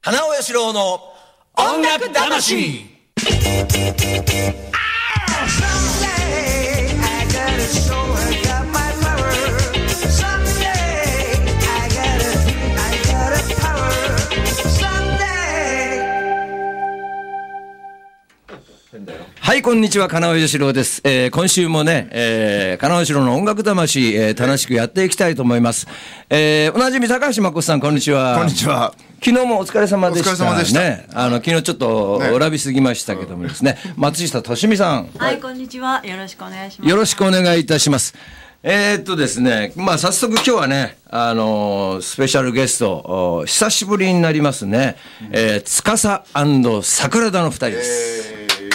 花尾義郎の音楽魂。はい、こんにちは、金尾義郎です。今週もね、金尾義郎の音楽魂、楽しくやっていきたいと思います。おなじみ高橋誠さん、こんにちは。 こんにちは。 昨日もお疲れ様でした。 お疲れ様でした。 ね、昨日ちょっとおらびすぎましたけどもですね、松下俊美さん。 はい、こんにちは。よろしくお願いします。 よろしくお願いいたします。ですね、まあ早速今日はね、スペシャルゲスト、久しぶりになりますね、司&桜田の2人です。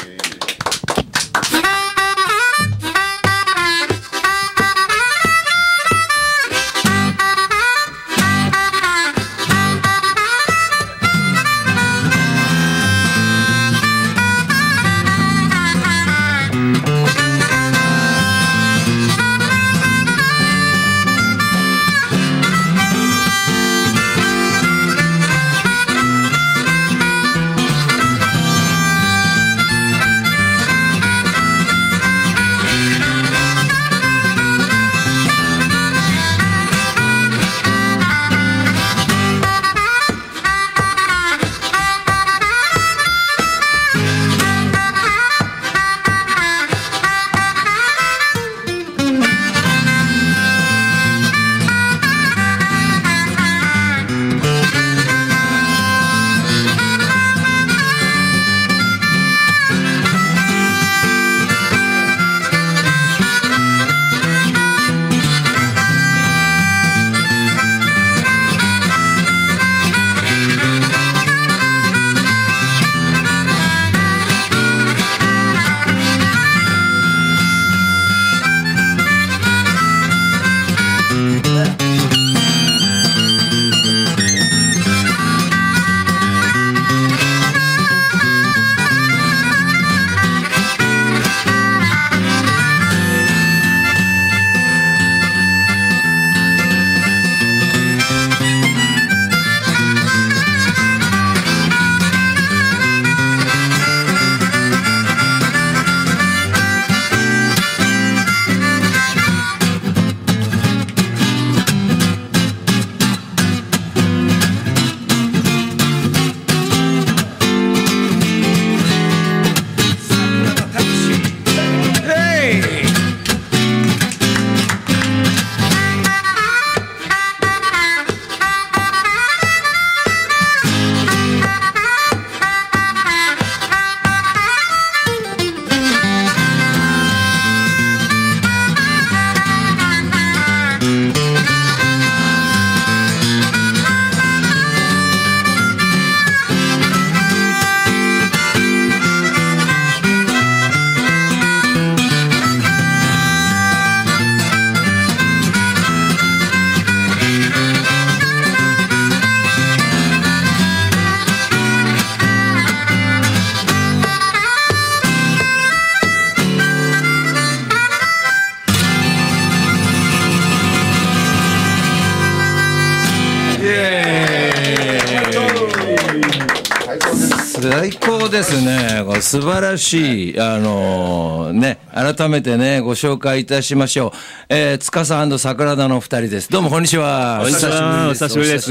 最高ですね。素晴らしい、ね、改めてね、ご紹介いたしましょう。司&桜田の2人です。どうもこんにちは。 お久しぶりです。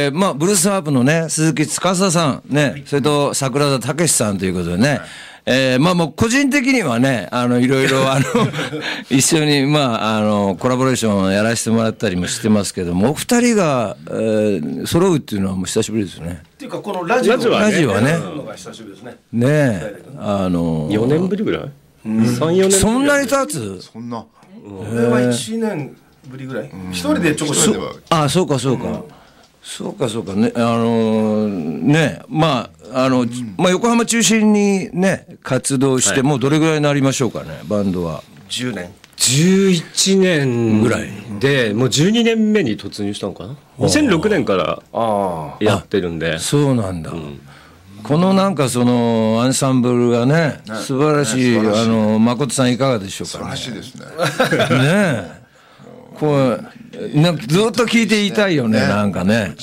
まあブルースハープのね、鈴木司さんね、それと桜田武さんということでね。まあもう個人的にはね、いろいろ一緒にまあコラボレーションやらせてもらったりもしてますけども、お二人が、揃うっていうのはもう久しぶりですよね。 っていうかこのラジオはね、のが久しぶりですね。 ねえ、 4年ぶりぐらい？3、4年。 そんなに経つ？ そんな。 俺は1年ぶりぐらい。一人でちょこちょこ。 あ、そうかそうか。そうかそうかね、ね、まあまあ、横浜中心にね活動してもうどれぐらいになりましょうかね、バンドは。 10年 11年ぐらいで、もう12年目に突入したのかな。2006年からやってるんで。 そうなんだ、このなんかそのアンサンブルがね、素晴らしい、誠さんいかがでしょうかね。 素晴らしいですね。 ねえこうなんかずっと聞いていたいよね、なんかね。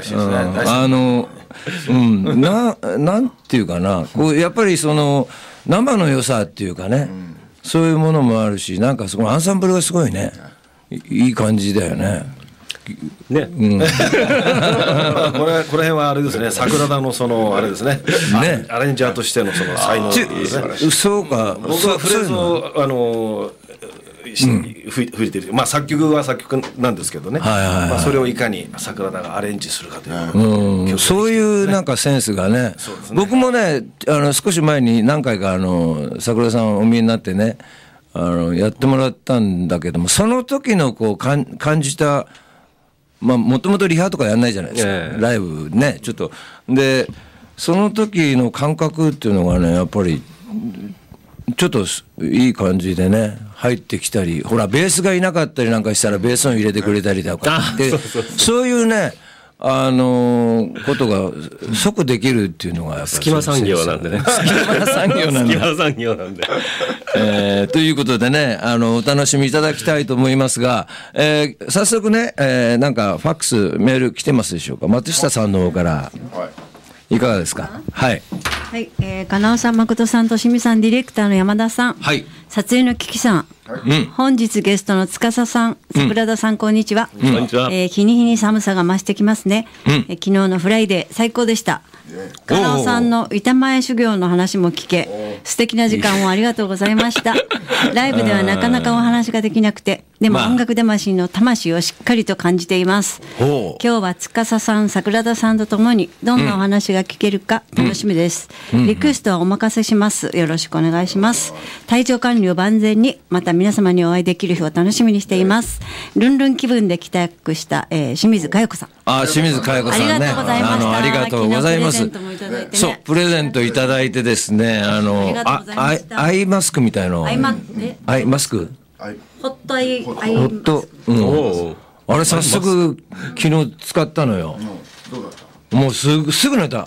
なんていうかな、こうやっぱりその生の良さっていうかね、そういうものもあるし、なんかそのアンサンブルがすごいね、いい感じだよね。 ね、 この辺はあれですね、桜田のそのあれですね、アレンジャーとしてのその才能ですね。 そうか、 僕はフレーズを吹いてる、まあ作曲は作曲なんですけどね、まあそれをいかに桜田がアレンジするかという、 そういうなんかセンスがね、僕もね少し前に何回か桜田さんお見えになってねやってもらったんだけども、その時のこう感じた、まあもともとリハとかやんないじゃないですか、ライブね、ちょっとでその時の感覚っていうのがね、やっぱりちょっといい感じでね入ってきたり、ほらベースがいなかったりなんかしたらベースを入れてくれたりとかで、そういうねことが即できるっていうのがやっぱり隙間産業なんでね。 隙間産業なんで。 隙間産業なんで。 ということでね、お楽しみいただきたいと思いますが、早速ね、なんかファックスメール来てますでしょうか。松下さんの方からいかがですか。はい。 はい、金尾さん、誠さん、としみさん、ディレクターの山田さん、 はい、 撮影のキキさん、本日ゲストの司さん、桜田さん、こんにちは。 こんにちは。 日に日に寒さが増してきますね。昨日のフライデー最高でした。金尾さんの板前修行の話も聞け、素敵な時間をありがとうございました。ライブではなかなかお話ができなくて、でも音楽魂の魂をしっかりと感じています。今日は司さん、桜田さんとともにどんなお話が聞けるか楽しみです。リクエストはお任せします。よろしくお願いします。体調管理を万全に、また皆様にお会いできる日を楽しみにしています。ルンルン気分で帰宅した、清水佳代子さん。 清水佳代子さんね。 ありがとうございました。 ありがとうございます。そう、プレゼントいただいてですね、アイマスクみたいの。アイマスク。 ホットアイホット、あれ早速昨日使ったのよ。もうすぐ寝た。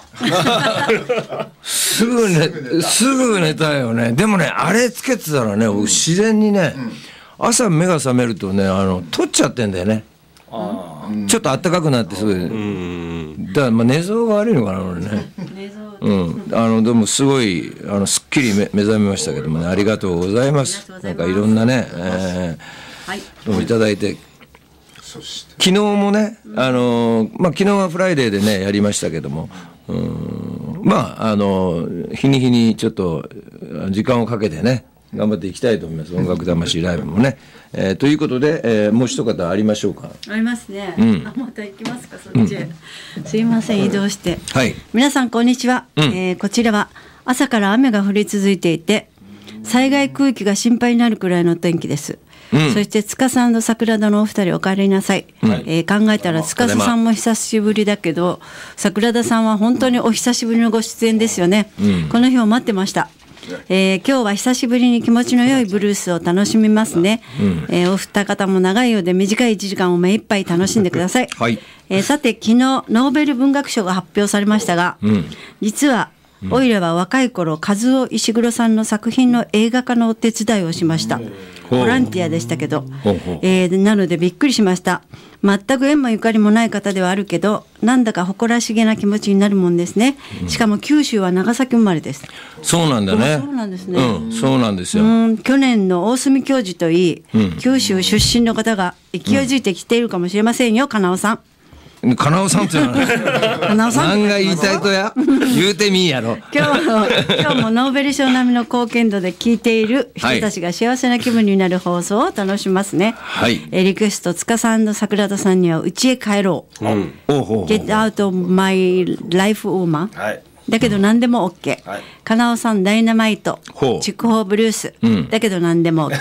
すぐ寝たよね。でもね、あれつけてたらね、自然にね、朝目が覚めるとね、取っちゃってんだよね。ちょっと暖かくなってすぐ。だからまあ寝相が悪いのかな、俺ね。でもすごいすっきり目覚めましたけどもね、ありがとうございます。なんかいろんなね、いただいて、昨日もね、昨日はフライデーでねやりましたけども、日に日にちょっと時間をかけてね頑張っていきたいと思います。音楽魂ライブもね、ということで、もう一方ありましょうか。 ありますね。また行きますか、そっちへ。すいません、移動して。 はい。 皆さんこんにちは。こちらは朝から雨が降り続いていて、災害空気が心配になるくらいの天気です。そして司さんと桜田のお二人お帰りなさい。考えたら司さんも久しぶりだけど、桜田さんは本当にお久しぶりのご出演ですよね。この日を待ってました。今日は久しぶりに気持ちの良いブルースを楽しみますね。お二方も長いようで短い1時間を目いっぱい楽しんでください。さて昨日ノーベル文学賞が発表されましたが、実はオイラは若い頃和尾石黒さんの作品の映画化のお手伝いをしました。ボランティアでしたけど、なのでびっくりしました。全く縁もゆかりもない方ではあるけど、なんだか誇らしげな気持ちになるもんですね。しかも九州は長崎生まれです。 そうなんだね。 そうなんですね。 そうなんですよ。 去年の大隅教授といい、九州出身の方が勢いづいてきているかもしれませんよ、金尾さん。 金尾さんっていうのは何が言いたいとや言うてみんやろ。 今日もノーベル賞並みの貢献度で聞いている人たちが幸せな気分になる放送を楽しみますね。リクエスト司さんと桜田さんには家へ帰ろう、Get out of my life woman、だけど何でも OK、金尾さんダイナマイト、筑豊ブルース、だけど何でも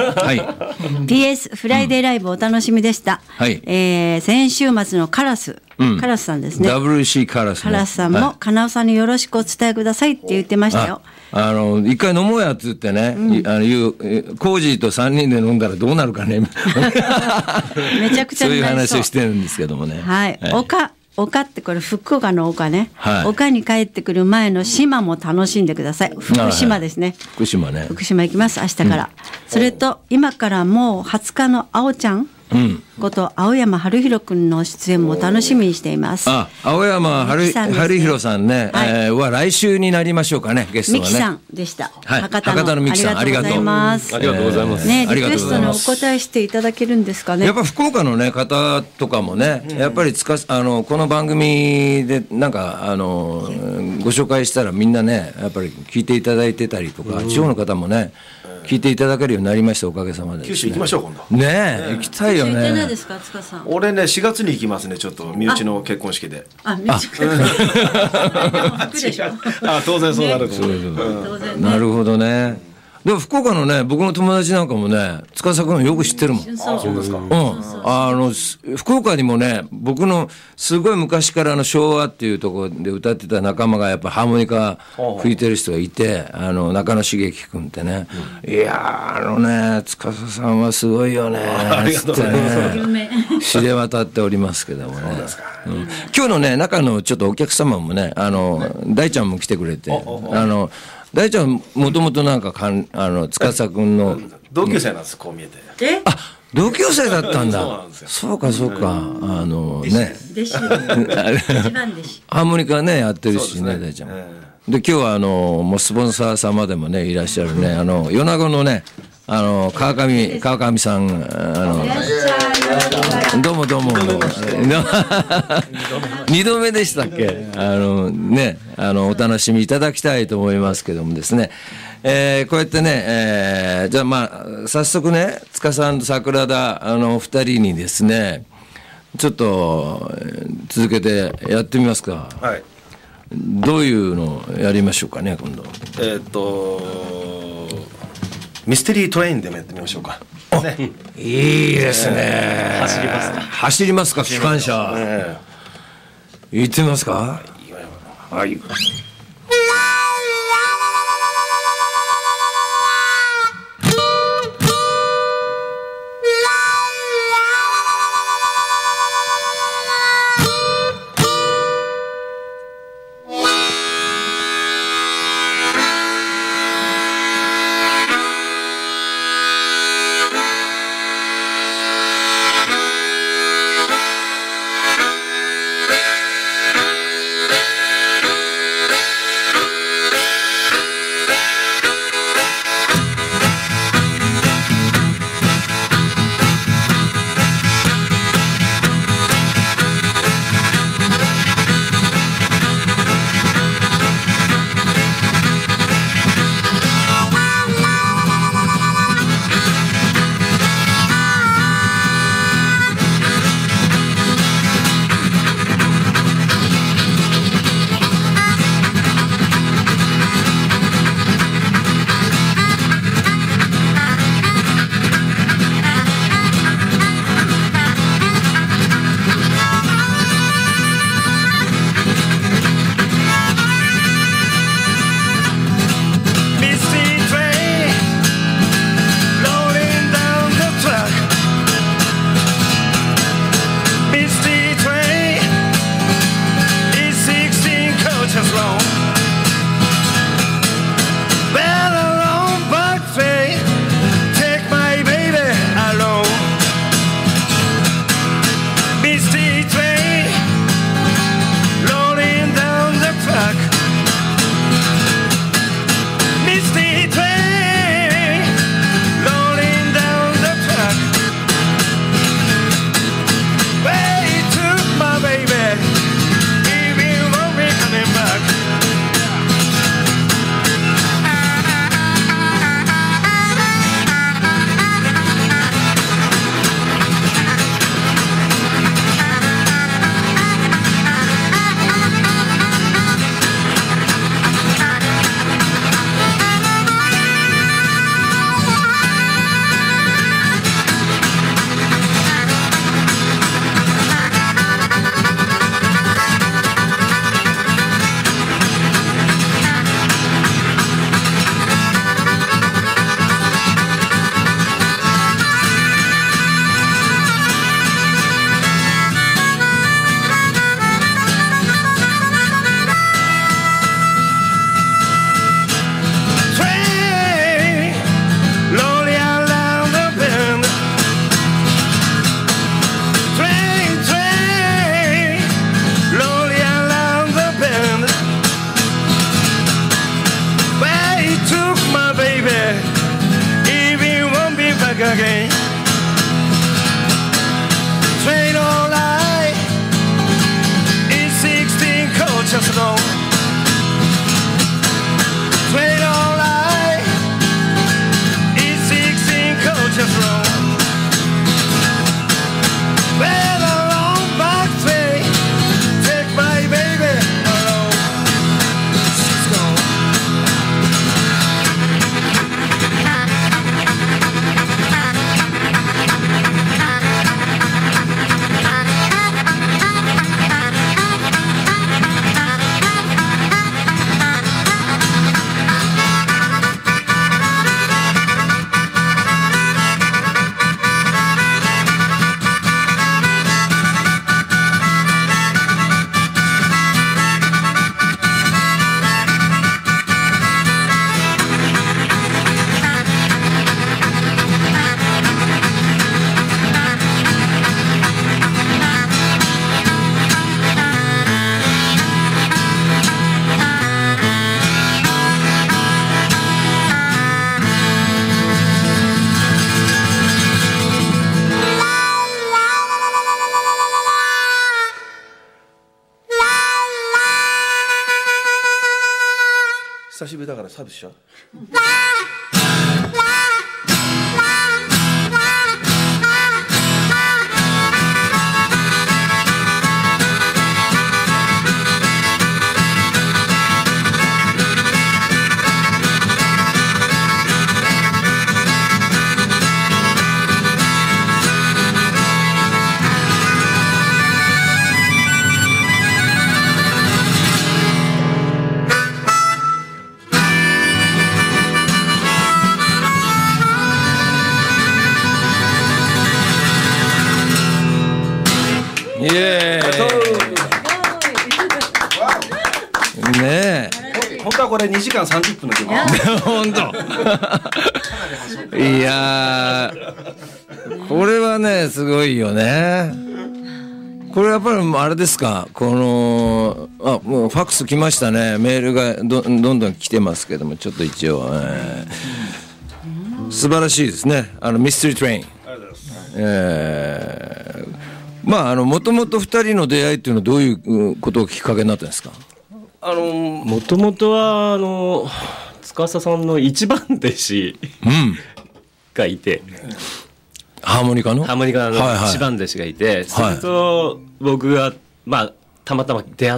OK、PS フライデーライブお楽しみでした、先週末のカラスさんですね、 WC カラス、ね、 カラスさんも金尾さんによろしくお伝えくださいって言ってましたよ。 一回飲もうやっつってね、コージーと3人で飲んだらどうなるかねめちゃくちゃそういう話をしてるんですけどもね。 丘ってこれ福岡の丘ね、丘に帰ってくる前の島も楽しんでください。福島ですね。 福島ね。 福島行きます明日から、それと今からもう20日のあおちゃんこと青山春弘君の出演も楽しみにしています。 青山春弘さんね、は来週になりましょうかね、ゲストはね。 ミキさんでした。 博多のミキさん、 ありがとうございます。 ありがとうございます。 ね、リクエストにお答えしていただけるんですかね。 やっぱ福岡のね方とかもね、やっぱりこの番組でなんかご紹介したらみんなね、やっぱり聞いていただいてたりとか、地方の方もね聞いていただけるようになりました、おかげさまで。 九州行きましょう今度。 ねえ、行きたいよね。 行ってないですか、塚さん。 俺ね4月に行きますね、ちょっと身内の結婚式で。 身内でも服でしょ。 当然そうなると思う。 なるほどね。でも福岡のね、僕の友達なんかもね、司君よく知ってるもん。 そうですか。 福岡にもね、僕のすごい昔から昭和っていうところで歌ってた仲間がやっぱハーモニカ吹いてる人がいて、中野茂樹君ってね、いや司さんはすごいよねつってね、知れ渡っておりますけどもね。今日のね、中のちょっとお客様もね、大ちゃんも来てくれて、大ちゃんもともとなんか司君の同級生なんです、こう見えて。 同級生だったんだ。 そうなんですよ。 そうかそうか。ね。 弟子。一番弟子。 ハーモニカねやってるしね、大ちゃん。で今日はもうスポンサー様でもねいらっしゃるね、米子のね川上さんどうも2度目でしたっけ。ねお楽しみいただきたいと思いますけどもですね。こうやってね、じゃあ早速ね、塚さんと桜田お二人にですね、ちょっと続けてやってみますか。 はい。 どういうのをやりましょうかね、今度。 ミステリートレインでもやってみましょうか。ね、 いいですね。走りますか、機関車。行ってみますか。はい。 久しぶりだからサービスしよう。 イエーイね本当はこれ2時間30分の曲。 え本当いやこれはねすごいよね。これやっぱりあれですか、このもうファックス来ましたね。メールがどんどん来てますけども、ちょっと一応、素晴らしいですね。ミステリートレイン。まあもともと2人の出会いっていうのはどういうことがきっかけになったんですか？ もともとは司さんの一番弟子がいて、 ハーモニカの一番弟子がいて、それと僕がたまたま出会って、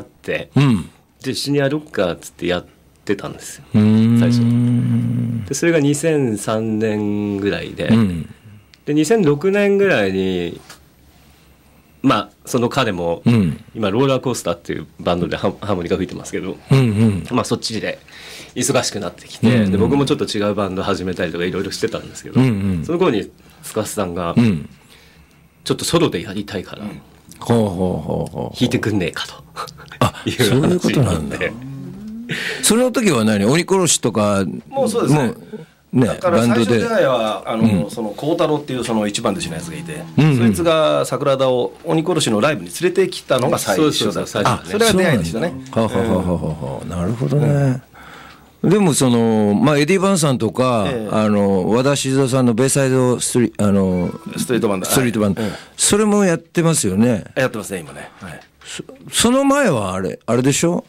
で一緒にやろうかっつってやってたんですよ、最初で。それが2003年ぐらいで、で2006年ぐらいにその彼も、今ローラーコースターっていうバンドでハーモニカ吹いてますけど、そっちで忙しくなってきて、で僕もちょっと違うバンド始めたりとかいろいろしてたんですけど、その頃に司さんが、ちょっとソロでやりたいから、弾いてくんねえかとそういうことなんだ。その時は何、鬼殺しとかもうそうですね。だから最初出会いはその孝太郎っていうその一番弟子のやつがいて、そいつが桜田を鬼殺しのライブに連れてきたのが最初だった。それが出会いでしたね。 なるほどね。でもそのエディ・バンさんとか和田静雄さんのベイサイドストリートバンド、それもやってますよね。 やってますね今ね。 その前はあれでしょ、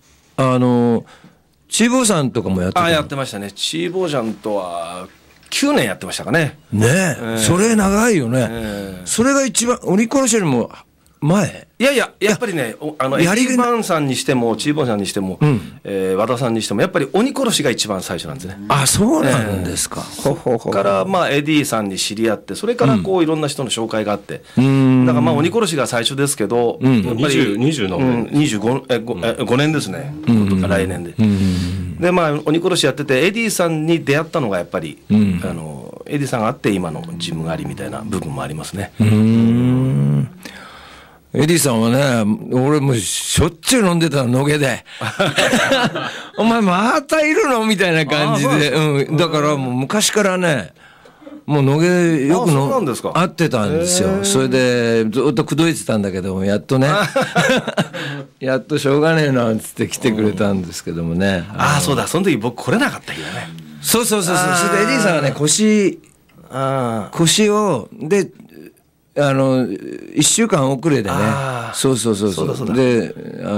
チーボーさんとかもやってた。 やってましたね。チーボージャンとは9年やってましたかね。 ねえ、それ長いよね。それが一番鬼殺しよりも前。 いややっぱりね、エディ・バンさんにしてもチーボーさんにしても、和田さんにしてもやっぱり鬼殺しが一番最初なんですね。 そうなんですか。 そこからエディさんに知り合って、それからいろんな人の紹介があって、だから鬼殺しが最初ですけど、やっぱり25年ですね、来年で。で鬼殺しやっててエディさんに出会ったのがやっぱり、エディさんがあって今のジムがありみたいな部分もありますね。 エディさんはね、俺もしょっちゅう飲んでたの、野毛で。お前またいるのみたいな感じで。だからもう昔からね、もう野毛でよく会ってたんですよ。それでずっと口説いてたんだけども、やっとね、やっとしょうがねえなっつって来てくれたんですけどもね。 そうだ、その時僕来れなかったけどね。 そう。それでエディさんはね、腰を、で、1週間遅れでね。そうで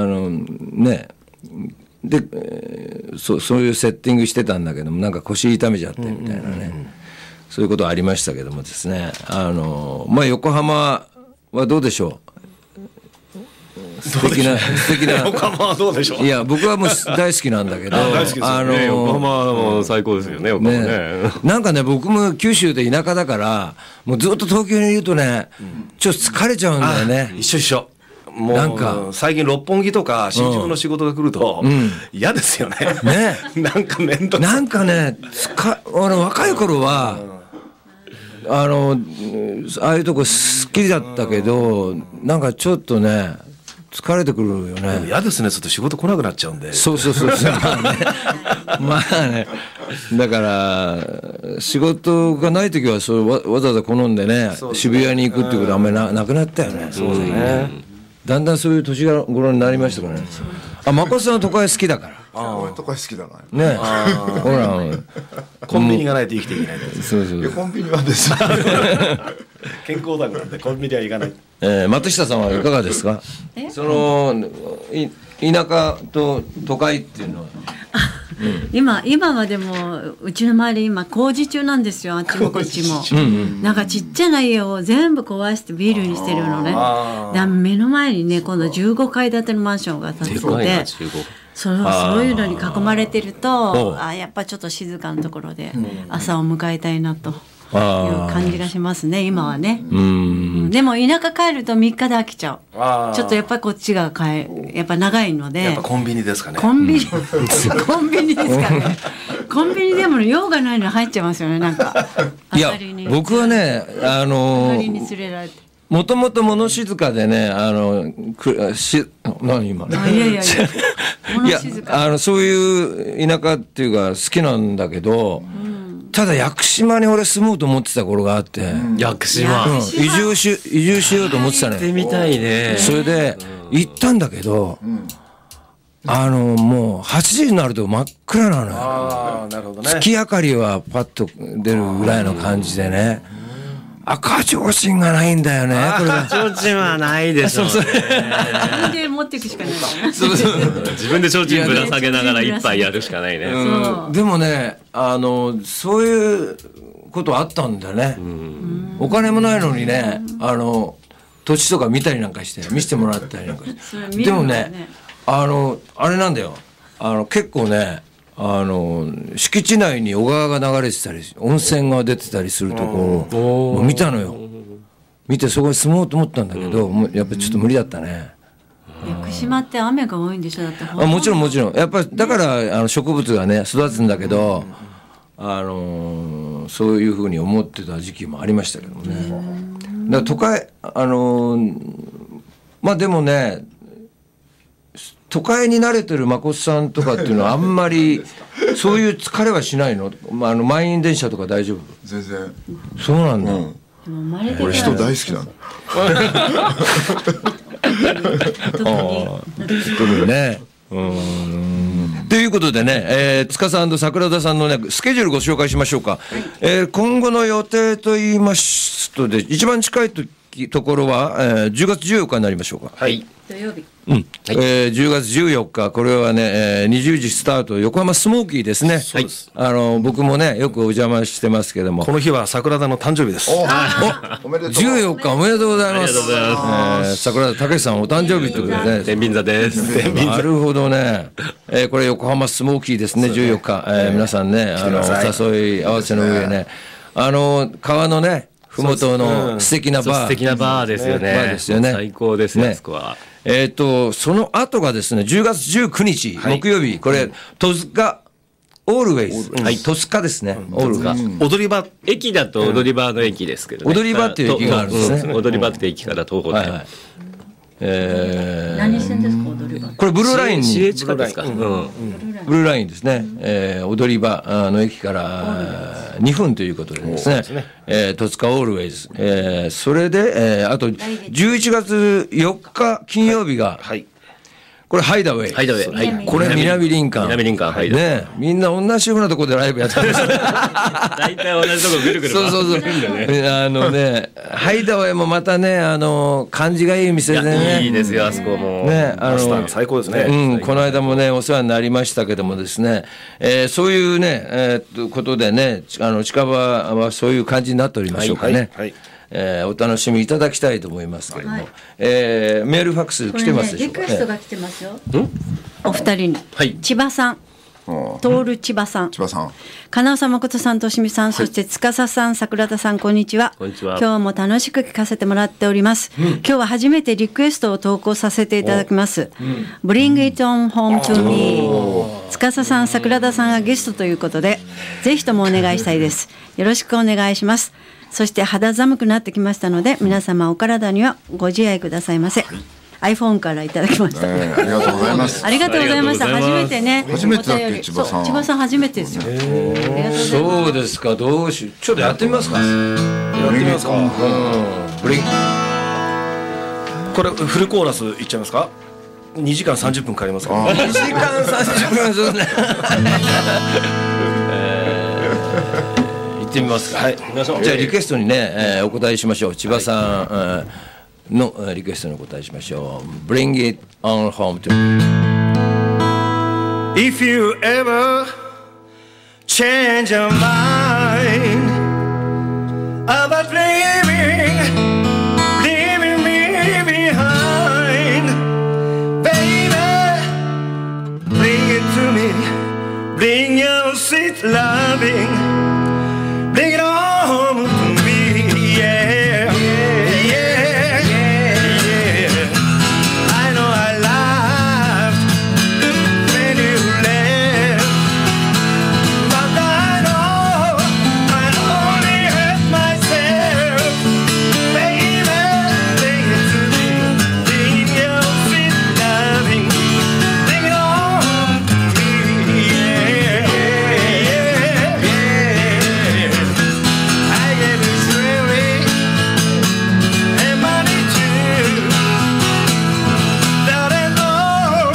そういうセッティングしてたんだけども、なんか腰痛めちゃってみたいなね、そういうことありましたけどもですね、横浜はどうでしょう。素敵な横浜はどうでしょう。 いや僕はもう大好きなんだけど、 大好きですよね。横浜はもう最高ですよね。横浜ね。 なんかね、僕も九州で田舎だからもうずっと東京にいるとね、ちょっと疲れちゃうんだよね。 一緒。もうなんか最近六本木とか新宿の仕事が来ると嫌ですよね。なんか面倒くさい。 なんかね、若い頃はああいうとこ好きだったけど、なんかちょっとね疲れてくるよね。 嫌ですね。ちょっと仕事来なくなっちゃうんで。 そうまあねだから仕事がない時はわざわざ好んでね、渋谷に行くっていうことはあんまりなくなったよね。 そうですね。 だんだんそういう年頃になりましたからね。誠さんは都会好きだから。 俺都会好きだな。 ね。ほらコンビニがないと生きていけない。 そうコンビニはですね。 健康だからね、コンビニは行かない。 松下さんはいかがですか。その田舎と都会っていうのは。 今はでもうちの周り今工事中なんですよ、あっちもこっちも。なんかちっちゃな家を全部壊してビルにしてるのね。だ目の前にね今度15階建てのマンションが建つので、そういうのに囲まれてるとやっぱちょっと静かなところで朝を迎えたいなという感じがしますね今はね。でも田舎帰ると3日で飽きちゃう。ちょっとやっぱりこっちがやっぱ長いので。 やっぱコンビニですかね。 コンビニですかね。コンビニでも用がないの入っちゃいますよね、なんか。 いや僕はねもともと物静かでね何今いやそういう田舎っていうか好きなんだけど、ただ屋久島に俺住もうと思ってた頃があって、 屋久島、 移住しようと思ってたね。 行ってみたいね。 それで行ったんだけど、もう8時になると真っ暗なのよ。 なるほどね。 月明かりはパッと出るぐらいの感じでね。赤ちょうちんがないんだよね。これ赤ちょうちんはないでしょうね。 自分で持っていくしかないからね。 自分でちょうちんぶら下げながら一杯やるしかないね。 でもねそういうことあったんだよね。お金もないのにね土地とか見たりなんかして見せてもらったりなんかして。でもねあれなんだよ。結構ね敷地内に小川が流れてたり温泉が出てたりするところを見たのよ。見てそこに住もうと思ったんだけど、やっぱりちょっと無理だったね。 屋久島って雨が多いんでしょ。だってもちろんやっぱりだから植物がね育つんだけど、そういうふうに思ってた時期もありましたけどもね。だから都会まあでもね都会に慣れてるまこさんとかっていうのはあんまりそういう疲れはしないの？満員電車とか大丈夫？ 全然。 そうなんだ。 俺人大好きなの。 特にね。ということでね、司桜田さんのねスケジュールご紹介しましょうか。今後の予定といいますとで一番近いところは、10月14日になりましょうか。 はい。 土曜日。 10月14日これはね、20時スタート横浜スモーキーですね。 そうです。 僕もねよくお邪魔してますけども、 この日は桜田の誕生日です。 おめでとう。 14日おめでとうございます。桜田武さんお誕生日ということでね。 天秤座です。 なるほどね。これ横浜スモーキーですね14日。皆さんねお誘い合わせの上ね川のね麓の素敵なバー。 素敵なバーですよね。 バーですよね。 最高ですね、あそこは。 その後がですね、10月19日、木曜日、これ、戸塚、オールウェイズ。はい、戸塚ですね。オールが。 踊り場。 駅だと踊り場の駅ですけどね。 踊り場っていう駅があるんですね。 踊り場って駅から徒歩で。 何線ですか、踊り場。 これブルーラインに。 市営地下ですか。ブルーラインですね。踊り場の駅から2分ということでですね。戸塚オールウェイズ。それで、あと11月4日金曜日が、これハイダウェイ。 ハイダウェイ。はい。 これ南林間。 南林間。はい。 ね、みんな同じようなところでライブやってるんですよ。 大体同じとこぐるぐる。 そう。ね、ハイダウェイもまたね、感じがいい店でね。 いいですよ、あそこも。 ね、 最高ですね。 この間もね、お世話になりましたけどもですね、そういうね、ことでね、近場はそういう感じになっておりましょうかね。お楽しみいただきたいと思いますけども、メールファックス来てますでしょうか。 リクエストが来てますよ。お二人に、千葉さん、徹千葉さん、金尾さん、誠さん、としみさん、そして司さん、桜田さん、こんにちは。今日も楽しく聞かせてもらっております。今日は初めてリクエストを投稿させていただきます。Bring it on home to me。司さん、桜田さんがゲストということで、ぜひともお願いしたいです。よろしくお願いします。そして肌寒くなってきましたので、皆様お体にはご自愛くださいませ。iPhone からいただきました。 ありがとうございます。 ありがとうございました。初めてね。 初めてだっけ、千葉さん。 千葉さん初めてですよ。 そうですか。どうしよう。ちょっとやってみますか。やってみますか。 これフルコーラスいっちゃいますか。2時間30分かかりますから。 2時間30分ね。行ってみますか。じゃあリクエストにね、お答えしましょう。千葉さんのリクエストにお答えしましょう。Bring it on home to me。 If you ever change your mind about leaving me behind, baby, bring it to me, bring your sweet loving, bring it home to me, yeah, yeah, yeah. I know I laughed when you left, but I know I only hurt myself. Baby, bring it to me, bring your sweet loving, bring it home to me, yeah, yeah, yeah. I gave you jewelry and money too. That ain't all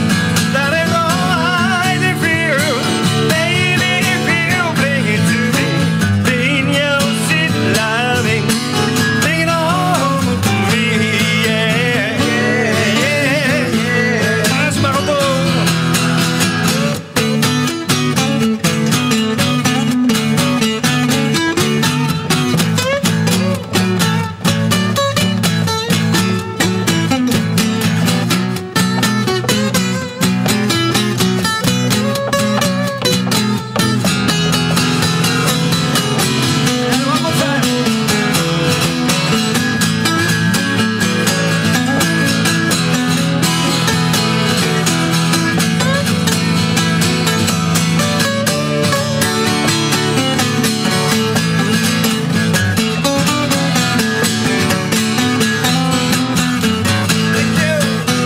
I did for you. Baby, if you bring it to me, bring your sweet loving, bring it home to me, yeah, yeah, yeah. That's my goal. And one more time. Thank you.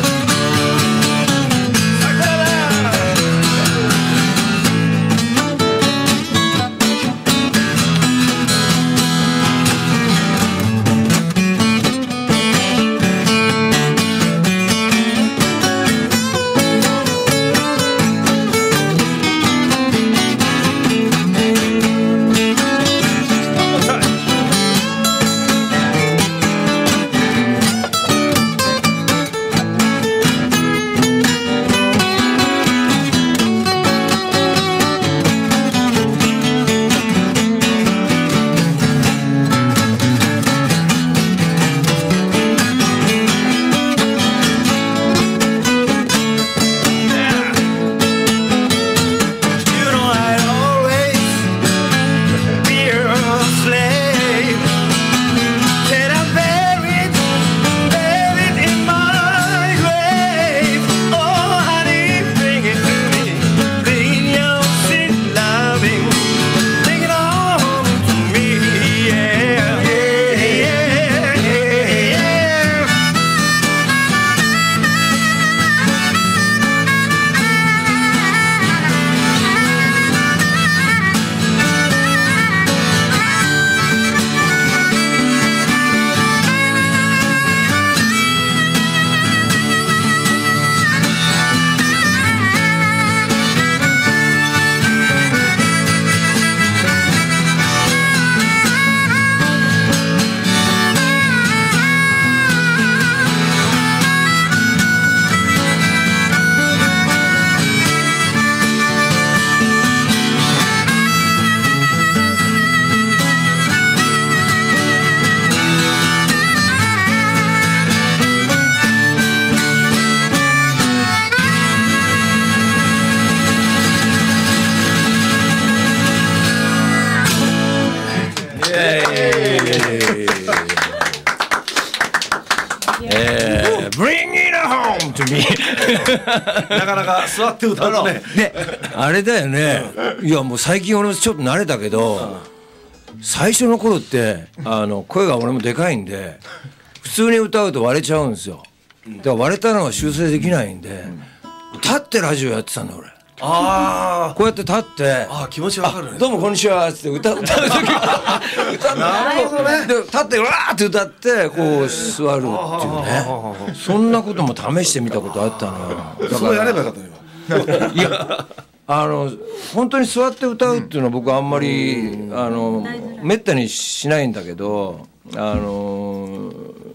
Sakura. One more time. You know I'd always be your slave. Can I bury it in my grave? Oh, honey, bring it to me, bring your sweet loving, bring it home to me, yeah, yeah, yeah, yeah. Bring it home to me なかなか座って歌うとね。 ね、あれだよね。いやもう最近俺もちょっと慣れたけど、最初の頃って声が俺もでかいんで普通に歌うと割れちゃうんですよ。だから割れたのは修正できないんで、立ってラジオやってたんだ俺。 あこうやって立ってあ、気持ちわかるね。 どうもこんにちはっつって歌う時歌ってなるほどね。 で立ってうわーって歌ってこう座るっていうね。そんなことも試してみたことあったの。 そうやればよかったね。 いや本当に座って歌うっていうのは僕あんまりめったにしないんだけど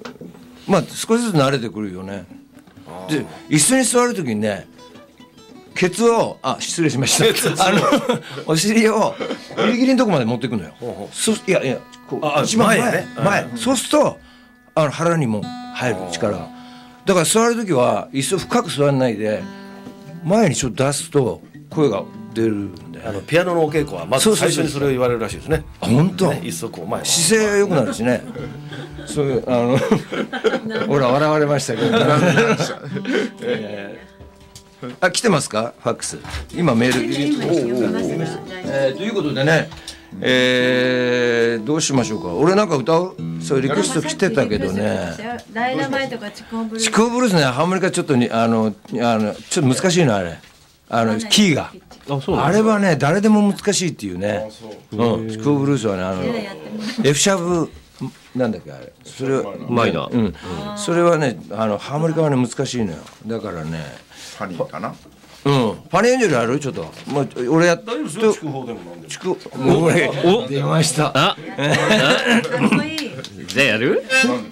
まあ少しずつ慣れてくるよね。で椅子に座る時にねケツを失礼しましたお尻をギリギリのとこまで持っていくのよ。いやこう一番前そうすると腹にも入る力が。だから座る時は椅子深く座らないで前にちょっと出すと声が出るんで。 ピアノのお稽古はまず最初にそれを言われるらしいですね。 本当。 椅子をこう前に姿勢が良くなるしね。そういうほら笑われましたけど。来てますかファックス。今メールということでね、どうしましょうか。俺なんか歌う？そういうリクエスト来てたけどね。 ダイナマイトかチコンブルース。 チコンブルースね、ハーモニカちょっとちょっと難しいのあれ。キーが。あれはね誰でも難しいっていうね。チコンブルースはねF シャープなんだっけあれ。それマイナー。 それはねハーモニカはね難しいのよ。だからね。 ファニーかな。 ファニーエンジェルあるちょっと。俺やっと。 筑豊でも飲んでる。 俺出ました。 かっこいい。 じゃあやる？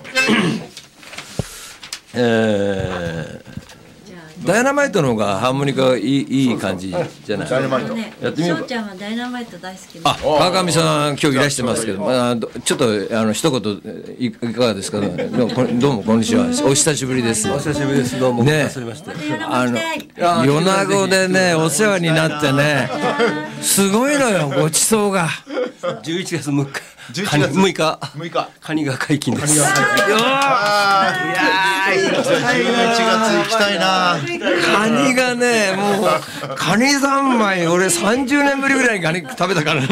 ダイナマイトの方がハーモニカいい感じじゃない。 ダイナマイト。 やってみようか。 翔ちゃんはダイナマイト大好きです。 川上さん今日いらしてますけど、ちょっと一言いかがですか。どうもこんにちは。お久しぶりです。 お久しぶりです。どうも。 ね。 まして。 米子でねお世話になってね、すごいのよごちそうが。 11月6日。 6日。 カニが解禁です。 いや11月行きたいな。 カニがねもうカニ三昧俺30年ぶりぐらいにカニ食べたからね。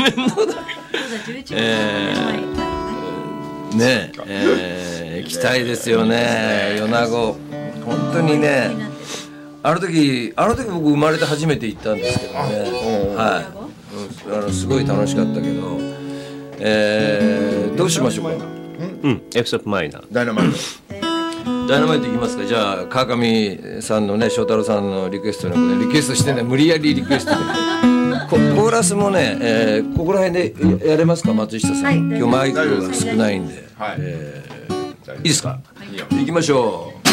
ね行きたいですよね米子。本当にねあの時僕生まれて初めて行ったんですけどね。はい。すごい楽しかったけど、どうしましょうか。 F シャープマイナー。 ダイナマイト。 ダイナマイトいきますか。じゃあ川上さんのね翔太郎さんのリクエストのリクエストしてね無理やりリクエストでコーラスもね、ここら辺でやれますか松下さん。 はい、 今日マイクが少ないんで、いいですか。行きましょう。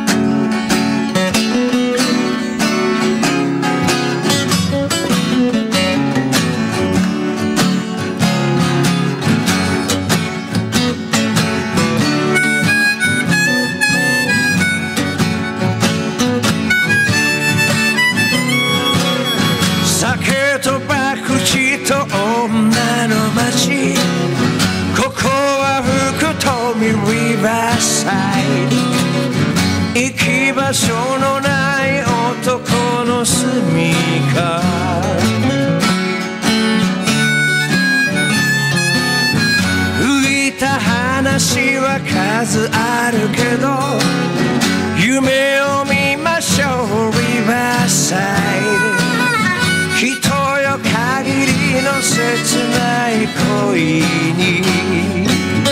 行き場所のない男の住みか。浮いた話は数あるけど夢を見ましょうリバーサイド。人よ限りの切ない恋に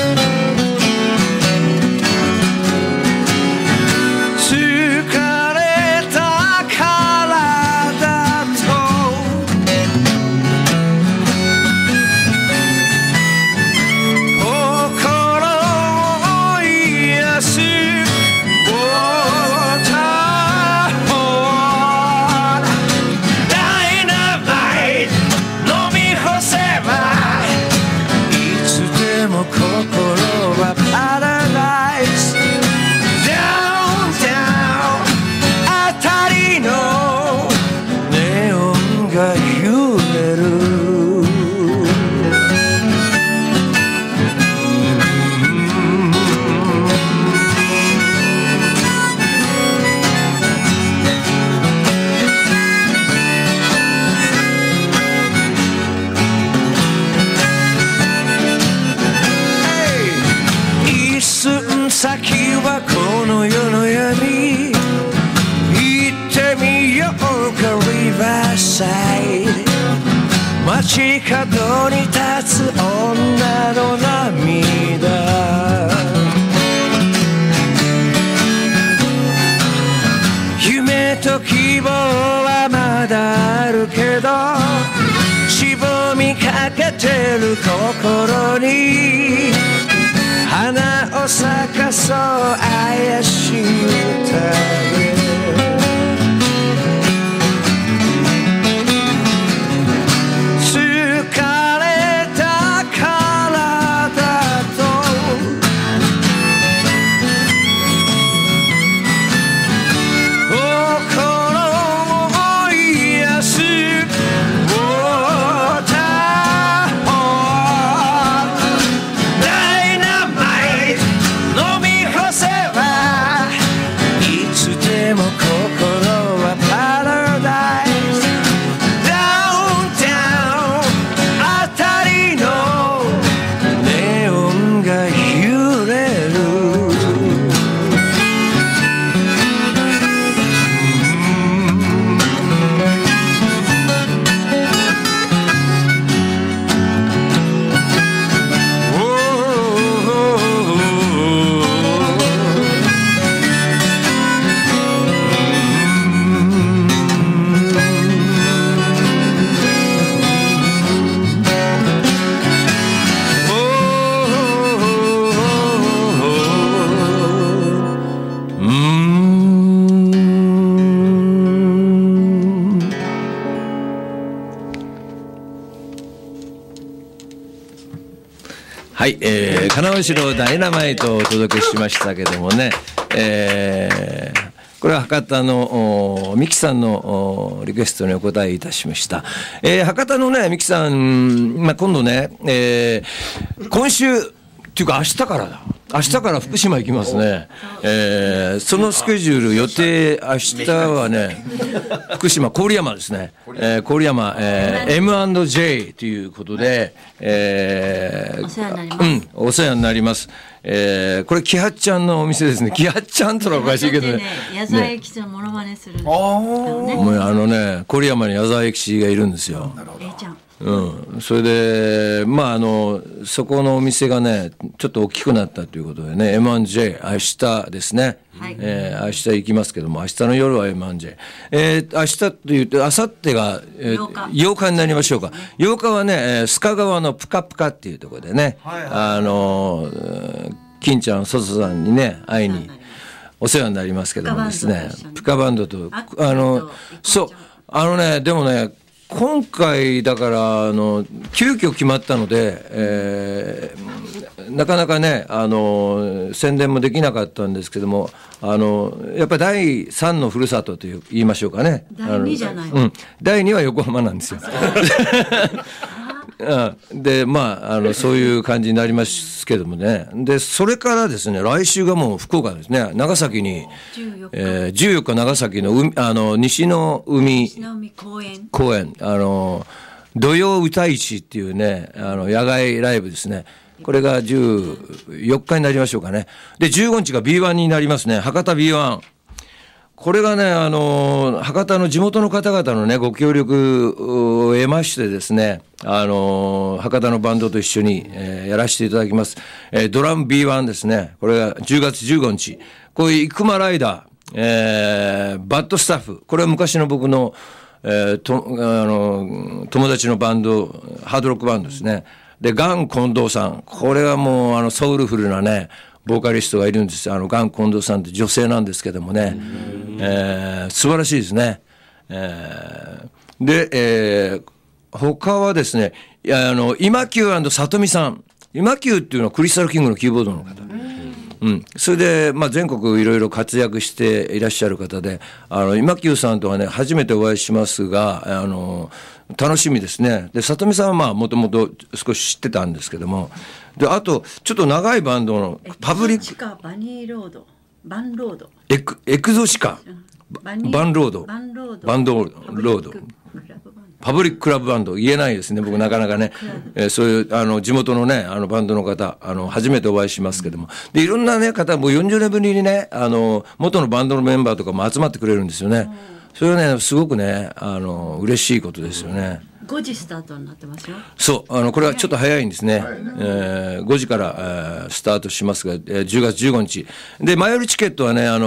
先はこの世の闇行ってみようかリバーサイド。街角に立つ女の涙。夢と希望はまだあるけどしぼみかけてる心に花を咲かそう怪しい歌ではい、金尾城ダイナマイトをお届けしましたけどもね、これは博多のミキさんのリクエストにお答えいたしました。博多のねミキさん、今度ね、今週っていうか明日からだ。明日から福島行きますね。そのスケジュール予定、明日はね、福島郡山ですね。郡山、M&J ということで、 お世話になります。 お世話になります。これキハッちゃんのお店ですね。キハッちゃんとはおかしいけどね。 矢沢永吉のモノマネするんですよね。 もう郡山に矢沢永吉がいるんですよ。 ちゃん。 それでそこのお店がねちょっと大きくなったということでね M&J 明日ですね、はい、明日行きますけども明日の夜は M&J、明日というと明後日が、8日になりましょうか。8日はね須賀川のプカプカっていうところでね、金ちゃんソソさんにね会いにお世話になりますけどもですね、プカバンドとそうでもね今回だから急遽決まったので、なかなかね宣伝もできなかったんですけどもやっぱり第3のふるさとと言いましょうかね。 第2じゃないの、 第2は横浜なんですよ。でそういう感じになりますけどもね。でそれからですね来週がもう福岡ですね。長崎に14日長崎の西の海公園土曜歌市っていうね野外ライブですね。これが14日になりましょうかね。で15日が B1 になりますね。博多 B1。これがね博多の地元の方々のねご協力を得ましてですね博多のバンドと一緒に、やらせていただきます、ドラム B1 ですね。これが10月15日こういう生駒ライダー、バッドスタッフ、これは昔の僕の、友達のバンドハードロックバンドですね。でガン近藤さん、これはもうソウルフルなねボーカリストがいるんです。ガン近藤さんって女性なんですけどもね、素晴らしいですね。で、他はですね今久&里見さん。今久っていうのはクリスタルキングのキーボードの方、それで、全国いろいろ活躍していらっしゃる方で今久さんとはね初めてお会いしますが楽しみですね。で里見さんはもともと少し知ってたんですけども、であとちょっと長いバンドのパブリックバニーロードバンロードエクゾシカバンロードパブリッククラブバンド言えないですね僕なかなかね、そういう地元のねバンドの方初めてお会いしますけども、でいろんなね方もう40年ぶりにね元のバンドのメンバーとかも集まってくれるんですよね。それはねすごくね嬉しいことですよね。 5時スタートになってますよ。 そうこれはちょっと早いんですね。5時から、スタートしますが、10月15日で前売りチケットはね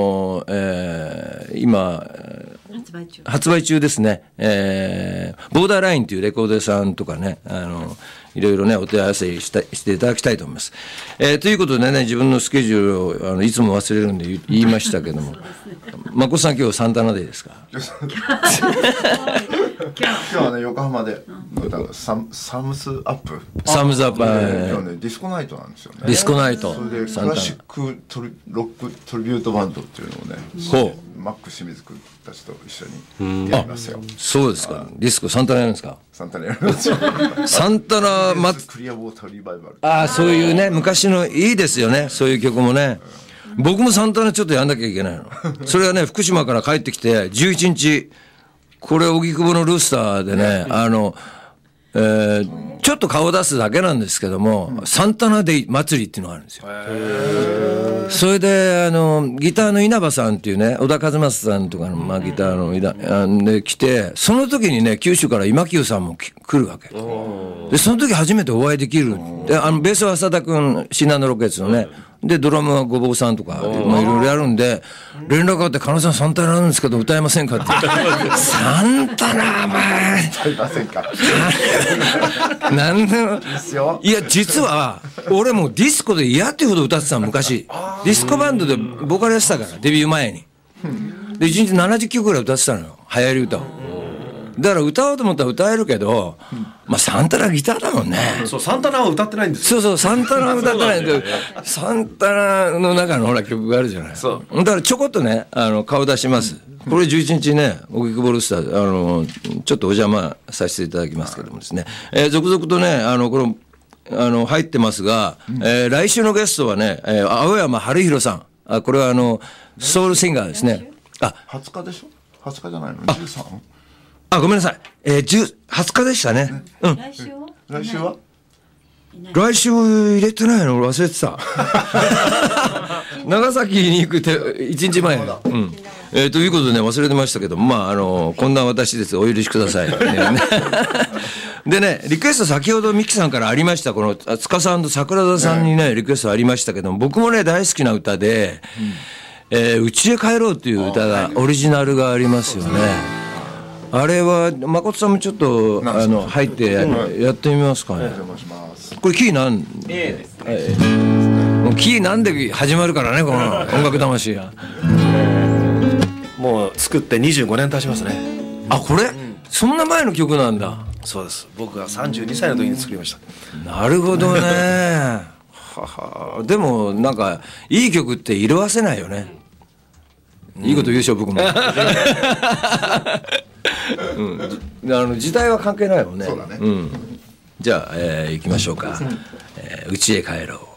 今発売中ですね。ボーダーラインというレコード屋さんとかねいろいろねお手合わせしていただきたいと思います。ということでね自分のスケジュールをいつも忘れるんで言いましたけどもまこさん今日サンタナデーですか？ 今日はね横浜でサムズアップサムズアップ、 今日ねディスコナイトなんですよね。 ディスコナイトそれでクラシックロックトリビュートバンドっていうのをねマック清水君たちと一緒にやりますよ。 そうですか。ディスコサンタナやるんですか？ サンタナやりますよ。 サンタナクリアウォーターリバイバル。 そういうね昔のいいですよねそういう曲もね。僕もサンタナちょっとやんなきゃいけないの。それはね福島から帰ってきて11日これ荻窪のルースターでねちょっと顔出すだけなんですけども、サンタナデイ祭りっていうのがあるんですよ。それでギターの稲葉さんっていうね小田和正さんとかの、ギターので来てその時にね九州から今久さんも来るわけで、その時初めてお会いできる。でベースは浅田君シナノロケツのねでドラムはごぼうさんとかいろいろやるんで連絡があって「狩野さんサンタナなんですけど歌えませんか?」ってサンタナお前歌いませんかなんでいや実は俺もディスコで嫌っていうほど歌ってたの昔。ディスコバンドでボーカルやってたからデビュー前にで1日70曲ぐらい歌ってたのよ流行り歌を。 だから歌おうと思ったら歌えるけど、まあサンタナギターだもんね。 そう、サンタナは歌ってないんですよ。 そうそう、サンタナは歌ってないんだけど、サンタナの中のほら曲があるじゃない。 そうだからちょこっとね、顔出します。これ11日ね、荻窪ルースター、ちょっとお邪魔させていただきますけどもですね、続々とね、この、入ってますが、来週のゲストはね、青山春弘さん。これはソウルシンガーですね。 20日でしょ？ 20日じゃないの？13？ ごめんなさい。20日でしたね。うん。 来週は来週入れてないの俺忘れてた。長崎に行くって1日前。うん。ということでね、忘れてましたけど、まあ、こんな私です。お許しください。でね、リクエスト先ほどミキさんからありました、この、司さんと桜田さんにね、リクエストありましたけども、僕もね、大好きな歌で、家へ帰ろうっていう歌が、オリジナルがありますよね。あれは、誠さんもちょっと、入ってやってみますかね。これキーなん？ A ですね。キーなんで始まるからね、この音楽魂が。 もう作って25年経ちますね。 これ、そんな前の曲なんだ。 そうです。僕が32歳の時に作りました。 なるほどね。はは。でもなんかいい曲って色褪せないよね。いいこと言うでしょ僕も。時代は関係ないもんね。 そうだね。 じゃあ、行きましょうか。家へ帰ろう。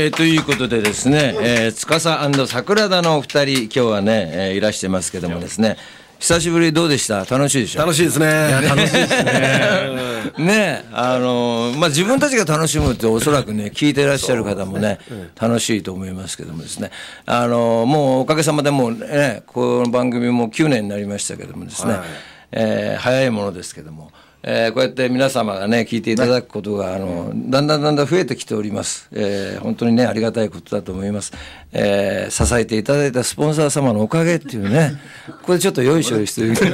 ということでですね、司&桜田のお二人今日はね、いらしてますけどもですね、久しぶりどうでした？楽しいでしょ？ 楽しいですね。楽しいですね。 ね、自分たちが楽しむっておそらくね聞いてらっしゃる方もね楽しいと思いますけどもですね、もうおかげさまでもうねこの番組も9年になりましたけどもですね、早いものですけども。こうやって皆様がね聞いていただくことがだんだん増えてきております。本当にねありがたいことだと思います。支えていただいたスポンサー様のおかげっていうね、これちょっとよいしょしてるで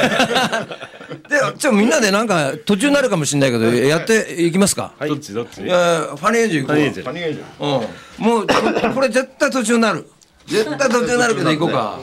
みんなでなんか途中になるかもしれないけどやっていきますか。 どっちファニーエンジェル行こう。 ファニーエンジェル、 もうこれ絶対途中になるけど行こうか。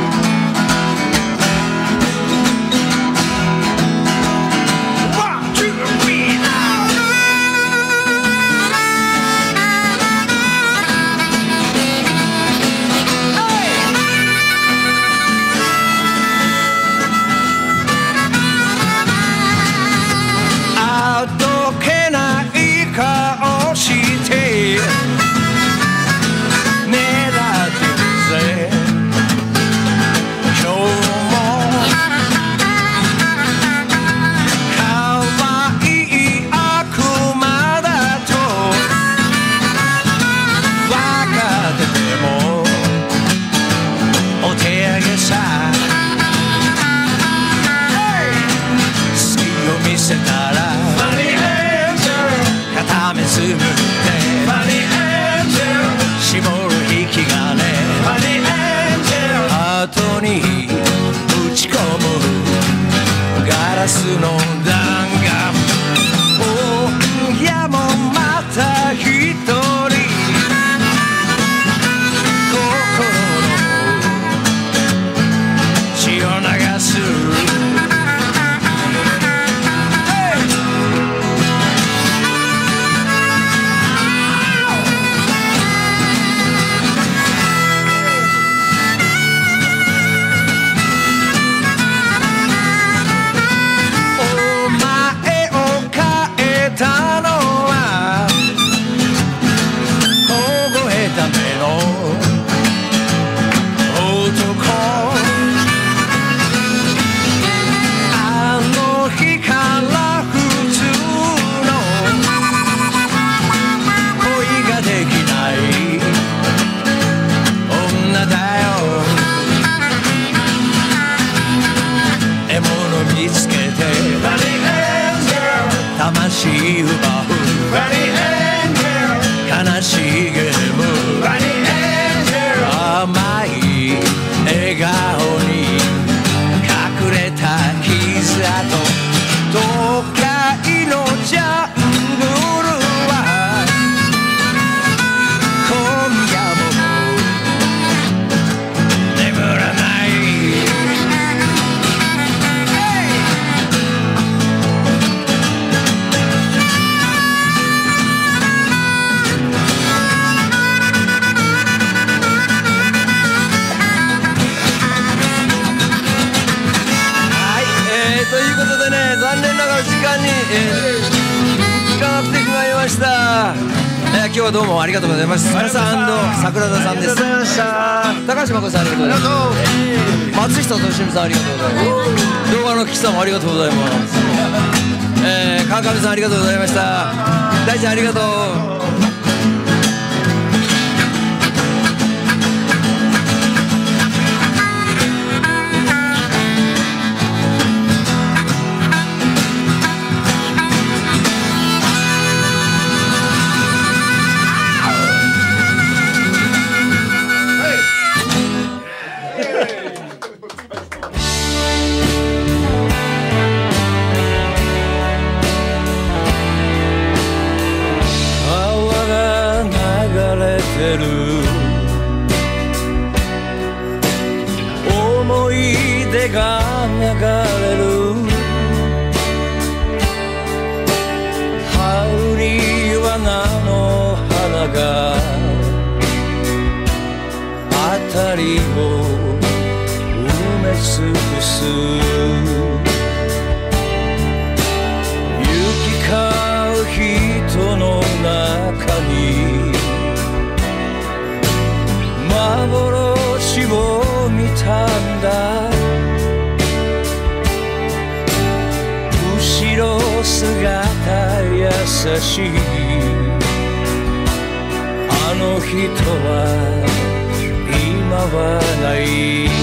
今日はどうもありがとうございます。司&桜田さんです。高橋真子さんありがとうございます。松下俊美さんありがとうございます。動画の岸さんもありがとうございます。川上さんありがとうございました。大ちゃんありがとう。思い出が流れる羽振罠の花が辺りを埋め尽くす行き交う人の中に姿優しいあの人は今はない